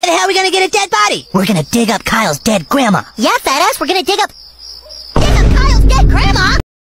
the hell are we gonna get a dead body? We're gonna dig up Kyle's dead grandma. Yeah, fat ass, we're gonna dig up